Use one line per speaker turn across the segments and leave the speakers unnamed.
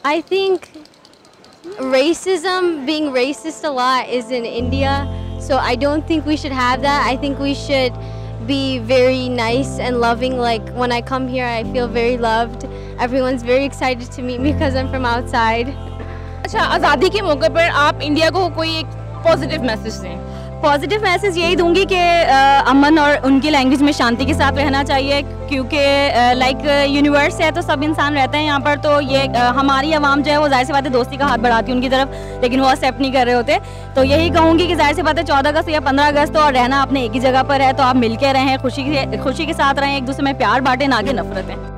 I think racism, being racist a lot is in India, so I don't think we should have that. I think we should be very nice and loving. Like when I come here, I feel very loved. Everyone's very excited to meet me because I'm from outside.
अच्छा, आज़ादी के मौके पर आप India को कोई एक positive message दें?
पॉजिटिव मैसेज यही दूंगी कि अमन और उनकी लैंग्वेज में शांति के साथ रहना चाहिए, क्योंकि लाइक यूनिवर्स है तो सब इंसान रहते हैं यहाँ पर। तो ये हमारी आवाम जो है वो जाहिर सी बात है दोस्ती का हाथ बढ़ाती है उनकी तरफ, लेकिन वो एक्सेप्ट नहीं कर रहे होते। तो यही कहूँगी कि जाहिर सी बात है 14 अगस्त या 15 अगस्त और रहना अपने एक ही जगह पर है, तो आप मिल के रहें, खुशी के साथ रहें, एक दूसरे में प्यार बांटें, ना कि नफरतें।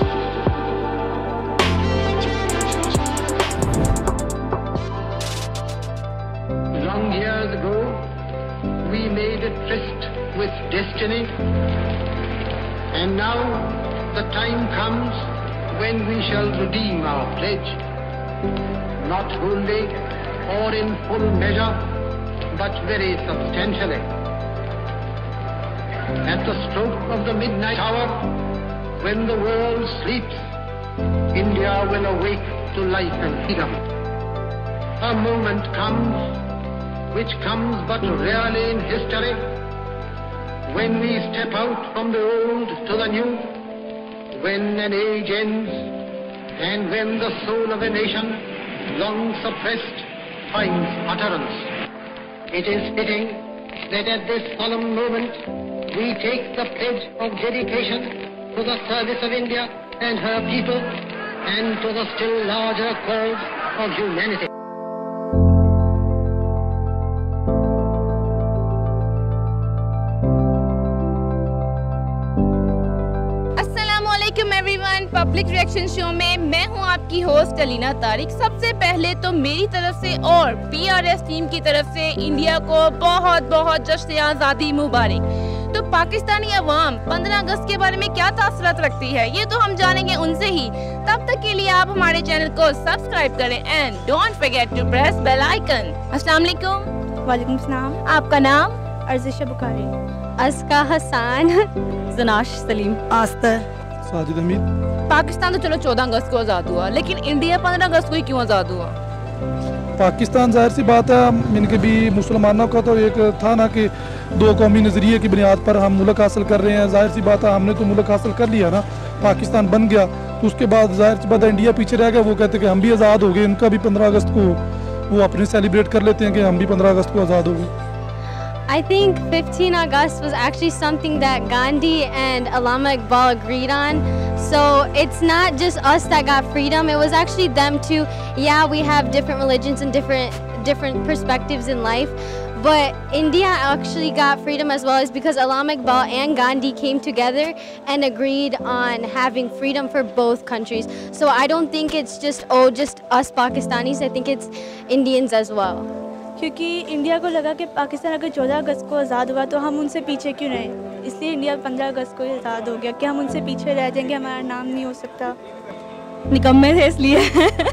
We made a tryst with destiny, and now the time comes when we shall redeem our pledge, not wholly or in full measure, but very substantially. At the stroke of the midnight hour, when the world sleeps, India will awake to life and freedom. A moment comes which comes but rarely in history, when we step out from the old to the new, when an age ends, and when the soul of a nation, long suppressed, finds utterance. It is fitting that at this solemn moment we take the pledge of dedication to the service of India and her people, and to the still larger cause of humanity.
Everyone, public reaction show में मैं हूं आपकी host Alina Tariq. सबसे पहले तो मेरी तरफ से और पीआरएस टीम की तरफ से इंडिया को बहुत बहुत जश्न आज़ादी मुबारक। तो पाकिस्तानी अवाम 15 अगस्त के बारे में क्या तासुरात रखती है, ये तो हम जानेंगे उनसे ही। तब तक के लिए आप हमारे चैनल को सब्सक्राइब करें and don't forget to press bell icon. अस्सलाम वालेकुम।
वालेकुम सलाम।
आपका नाम?
अर्जिशा बुखारी।
अस्का हसान।
जनाश सलीम।
आस्तर। साजिद हमीद।
पाकिस्तान तो चलो 14 अगस्त को आज़ाद हुआ, लेकिन इंडिया 15 अगस्त को ही क्यों आज़ाद हुआ?
पाकिस्तान जाहिर सी बात है, इनके भी मुसलमानों का तो एक था ना कि दो कौमी नज़रिए की बुनियाद पर हम मुल्क हासिल कर रहे हैं। जाहिर सी बात है हमने तो मुल्क हासिल कर लिया ना, पाकिस्तान बन गया, तो उसके बाद जाहिर सी बात है इंडिया पीछे रह गया। वो कहते हैं कि हम भी आज़ाद हो गए, इनका भी 15 अगस्त को वो अपने सेलिब्रेट कर लेते हैं कि हम भी 15 अगस्त को आज़ाद हो गए।
I think 15 August was actually something that Gandhi and Allama Iqbal agreed on. So it's not just us that got freedom, it was actually them too. Yeah, we have different religions and different perspectives in life, but India actually got freedom as well, is because Allama Iqbal and Gandhi came together and agreed on having freedom for both countries. So I don't think it's just us Pakistanis, I think it's Indians as well.
क्योंकि India को लगा कि पाकिस्तान अगर 14 अगस्त को आज़ाद हुआ तो हम उनसे पीछे क्यों रहें, इसलिए इंडिया 15 अगस्त को आज़ाद हो गया कि हम उनसे पीछे रह जाएंगे, हमारा नाम नहीं हो सकता। निकम्मे थे इसलिए।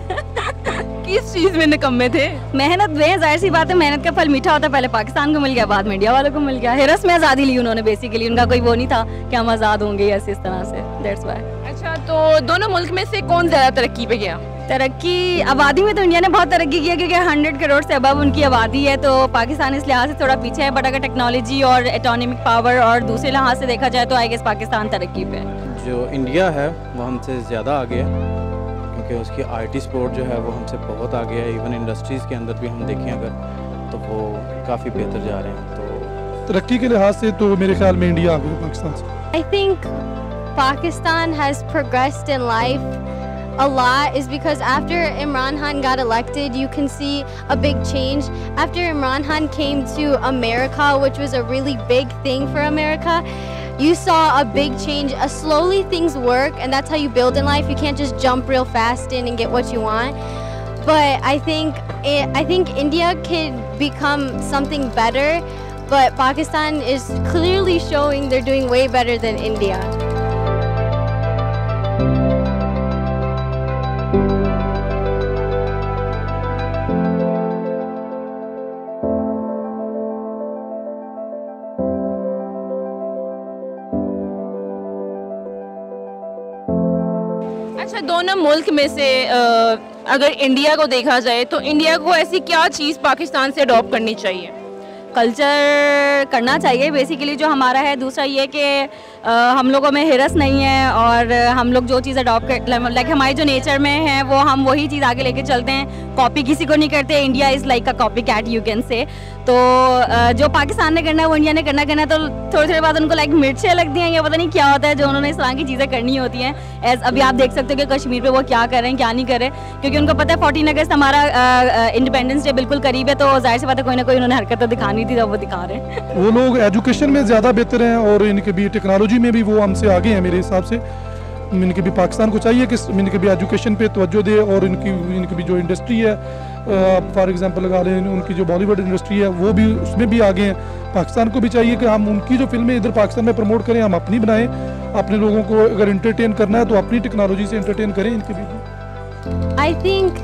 किस चीज़ में निकम्मे थे?
मेहनत में, जाहिर सी बात है मेहनत का फल मीठा होता है। पहले पाकिस्तान को मिल गया, बाद में इंडिया वालों को मिल गया। हिरस में आज़ादी ली उन्होंने, बेसिकली उनका कोई वो नहीं था कि हम आज़ाद होंगे ऐसे इस तरह से, दैट्स व्हाई।
अच्छा, तो दोनों मुल्क में से कौन ज़्यादा तरक्की पे गया?
तरक्की आबादी में तो इंडिया ने बहुत तरक्की की है, क्योंकि 100 करोड़ से अबव उनकी आबादी है, तो पाकिस्तान इस लिहाज से थोड़ा पीछे है। बट अगर टेक्नोलॉजी और एटॉनमिक पावर और दूसरे लिहाज से देखा जाए तो आई गेस पाकिस्तान तरक्की पे है।
जो इंडिया है वो हमसे ज़्यादा आगे है, क्योंकि उसकी आईटी सपोर्ट जो है वो हमसे बहुत आगे है। इवन इंडस्ट्रीज़ के अंदर भी हम देखें अगर तो वो काफ़ी बेहतर जा रहे हैं। तो
तरक्की के लिहाज से तो मेरे ख्याल में इंडिया आगे पाकिस्तान से।
I think Pakistan has progressed in life a lot, is because after Imran Khan got elected, you can see a big change. After Imran Khan came to America, which was a really big thing for America, you saw a big change. Slowly things work, and that's how you build in life. You can't just jump real fast in and get what you want. But I think India could become something better, but Pakistan is clearly showing they're doing way better than India.
अच्छा, दोनों दोनों मुल्क में से अगर India को देखा जाए तो इंडिया को ऐसी क्या चीज़ पाकिस्तान से अडॉप्ट करनी चाहिए?
कल्चर करना चाहिए बेसिकली जो हमारा है। दूसरा ये कि हम लोगों में हिरस नहीं है और हम लोग जो चीज़ अडॉप्ट कर लाइक हमारे जो नेचर में है वो हम वही चीज़ आगे लेके चलते हैं, कॉपी किसी को नहीं करते। India is like a copycat you can say. तो जो पाकिस्तान ने करना है वो इंडिया ने करना है। तो थोड़ी थोड़ी बाद उनको लाइक मिर्चें लगती हैं या पता नहीं क्या होता है जो उन्होंने इस तरह की चीज़ें करनी होती हैं। एज अभी आप देख सकते हो कि कश्मीर पे वो क्या कर रहे हैं क्या नहीं कर रहे, क्योंकि उनको पता है 14 अगस्त हमारा इंडिपेंडेंस डे बिल्कुल करीब है, तो जाहिर सी बात है कोई ना कोई उन्होंने हरकत तो दिखानी थी, तो वो दिखा रहे हैं।
वो लोग एजुकेशन में ज़्यादा बेहतर हैं और इनके भी टेक्नोलॉजी में भी वो हमसे आगे हैं मेरे हिसाब से। इनके भी पाकिस्तान को चाहिए कि इनके भी एजुकेशन पे तवज्जो दे और इनकी भी जो इंडस्ट्री है, फॉर एग्जांपल लगा लें उनकी जो बॉलीवुड इंडस्ट्री है वो भी उसमें भी आगे हैं। पाकिस्तान को भी चाहिए कि हम उनकी जो फिल्में इधर पाकिस्तान में प्रमोट करें, हम अपनी बनाएं। अपने लोगों को अगर इंटरटेन करना है तो अपनी टेक्नोलॉजी से इंटरटेन करें इनके भी।
I think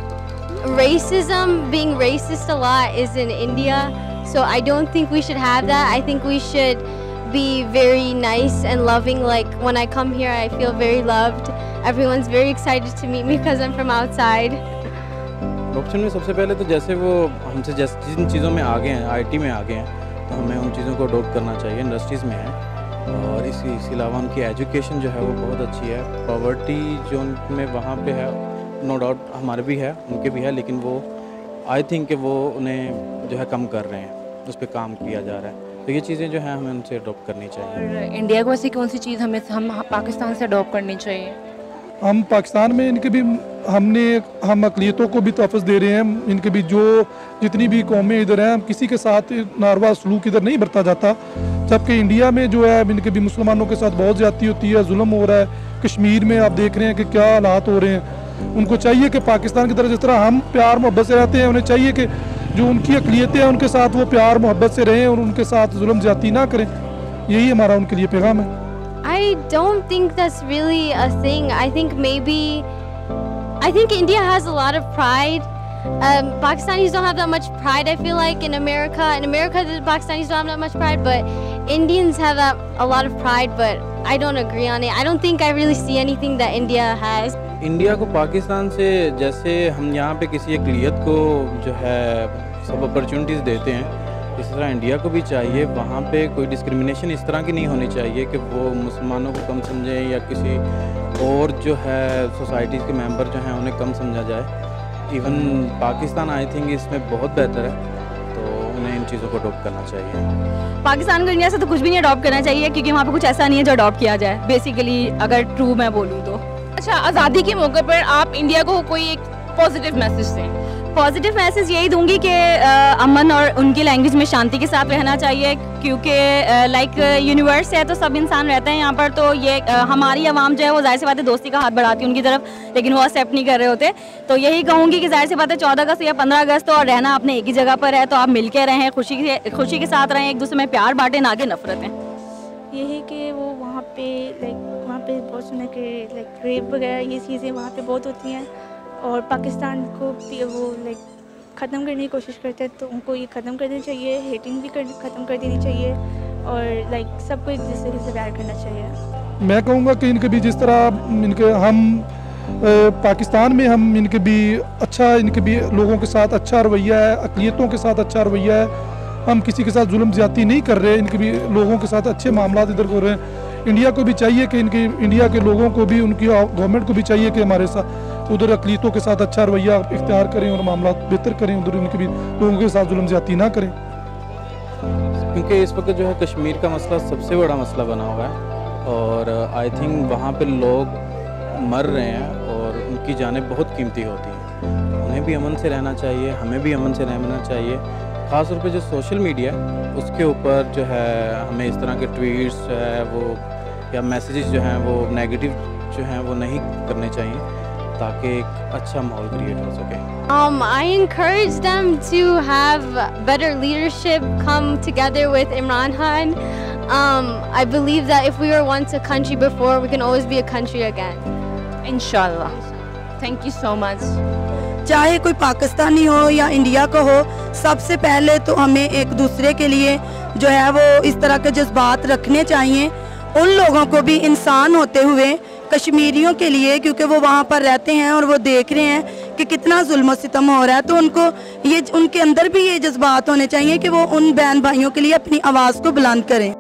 racism, being racist a lot is in India, so I don't think we should have that. I think we should be very nice and loving. Like when I come here I feel very loved. Everyone's very excited to meet me because I'm from outside.
Option में सबसे पहले तो जैसे वो हमसे जिन चीज़ों में आगे हैं, आईटी में आगे हैं, तो हमें उन चीज़ों को अडॉप्ट करना चाहिए। इंडस्ट्रीज़ में है और इसके अलावा उनकी एजुकेशन जो है वो बहुत अच्छी है। पॉवर्टी जो उनमें वहाँ पे है नो डाउट हमारे भी है उनके भी है, लेकिन वो आई थिंक कि वो उन्हें जो है कम कर रहे हैं, उस पर काम किया जा रहा है। तो ये चीज़ें जो हैं हमें उनसे अडॉप्ट करनी चाहिए।
और इंडिया को ऐसी कौन सी चीज़ हम पाकिस्तान से अडॉप्ट करनी चाहिए?
हम पाकिस्तान में इनके भी हम अक़लियतों को भी तहफ़्फ़ुज़ दे रहे हैं। इनके भी जो जितनी भी कौमें इधर हैं, किसी के साथ नारवा सलूक इधर नहीं बरता जाता, जबकि इंडिया में जो है इनके भी मुसलमानों के साथ बहुत ज़्यादती होती है, जुल्म हो रहा है। कश्मीर में आप देख रहे हैं कि क्या हालात हो रहे हैं। उनको चाहिए कि पाकिस्तान की तरह जिस तरह हम प्यार मोहब्बत से रहते हैं, उन्हें चाहिए कि जो उनकी अक़लियतें हैं उनके साथ वो प्यार मोहब्बत से रहें और उनके साथ जुल्म ज़्यादती ना करें। यही हमारा उनके लिए पैगाम है।
I don't think that's really a thing. I think India has a lot of pride. Pakistanis don't have that much pride, I feel like, in America. In America, the Pakistanis don't have that much pride, but Indians have a lot of pride, but I don't agree on it. I don't think I really see anything that India has.
India को पाकिस्तान से जैसे हम यहाँ पे किसी अक़लियत को जो है सब अपॉर्चुनिटीज़ देते हैं, इस तरह इंडिया को भी चाहिए वहाँ पे कोई डिस्क्रिमिनेशन इस तरह की नहीं होनी चाहिए कि वो मुसलमानों को कम समझें या किसी और जो है सोसाइटीज़ के मेंबर जो हैं उन्हें कम समझा जाए। इवन पाकिस्तान आई थिंक इसमें बहुत बेहतर है, तो उन्हें इन चीज़ों को अडॉप्ट करना चाहिए।
पाकिस्तान को इंडिया से तो कुछ भी नहीं अडॉप्ट करना चाहिए, क्योंकि वहाँ पे कुछ ऐसा नहीं है जो अडॉप्ट किया जाए बेसिकली, अगर ट्रू मैं बोलूँ तो।
अच्छा, आज़ादी के मौके पर आप इंडिया को कोई एक पॉजिटिव मैसेज दें?
पॉजिटिव मैसेज यही दूंगी कि अमन और उनकी लैंग्वेज में शांति के साथ रहना चाहिए, क्योंकि लाइक यूनिवर्स है तो सब इंसान रहते हैं यहाँ पर। तो ये हमारी आवाम जो है वो जाहिर सी बात है दोस्ती का हाथ बढ़ाती है उनकी तरफ, लेकिन वो एक्सेप्ट नहीं कर रहे होते। तो यही कहूँगी कि जाहिर सी बात है 14 अगस्त या 15 अगस्त तो रहना अपने एक ही जगह पर है, तो आप मिल के रहें, खुशी के साथ रहें, एक दूसरे में प्यार बांटें, ना कि नफरतें।
यही कि वो वहाँ पे बहुत सुना कि लाइक रेप वगैरह ये चीज़ें वहाँ पे बहुत होती हैं, और पाकिस्तान को भी वो लाइक ख़त्म करने की कोशिश करते हैं, तो उनको ये ख़त्म कर देना चाहिए। हेटिंग भी ख़त्म कर देनी चाहिए और लाइक सबको एक दूसरे से प्यार करना चाहिए।
मैं कहूँगा कि इनके भी जिस तरह इनके हम पाकिस्तान में हम इनके भी लोगों के साथ अच्छा रवैया है, अक़लियतों के साथ अच्छा रवैया है, हम किसी के साथ जुल्म ज़्यादती नहीं कर रहे, इनके भी लोगों के साथ अच्छे मामला इधर हो रहे हैं। इंडिया को भी चाहिए कि इंडिया के लोगों को भी, उनकी गवर्नमेंट को भी चाहिए कि हमारे साथ उधर अक़लियतों के साथ अच्छा रवैया इख्तियार करें और मामला बेहतर करें, उधर उनके भी लोगों के साथ जुल्म ज़्यादती ना करें।
क्योंकि इस वक्त जो है कश्मीर का मसला सबसे बड़ा मसला बना हुआ है और आई थिंक वहाँ पे लोग मर रहे हैं और उनकी जानें बहुत कीमती होती हैं। उन्हें भी अमन से रहना चाहिए, हमें भी अमन से रहना चाहिए। ख़ास तौर पे जो सोशल मीडिया है उसके ऊपर जो है हमें इस तरह के ट्वीट्स जो है वो या मैसेजेस जो हैं वो नेगेटिव जो हैं वो नहीं करने चाहिए, ताकि एक अच्छा माहौल क्रिएट हो सके।
I encourage them to have better leadership, come together with Imran Khan. I believe that if we were once a country before, we can always be a country again.
Inshallah. Thank you so much.
चाहे कोई पाकिस्तानी हो या India का हो, सबसे पहले तो हमें एक दूसरे के लिए जो है वो इस तरह के जज्बात रखने चाहिए। उन लोगों को भी इंसान होते हुए कश्मीरियों के लिए, क्योंकि वो वहाँ पर रहते हैं और वो देख रहे हैं कि कितना जुल्म सितम हो रहा है, तो उनको ये उनके अंदर भी ये जज्बात होने चाहिए कि वो उन बहन भाइयों के लिए अपनी आवाज़ को बुलंद करें।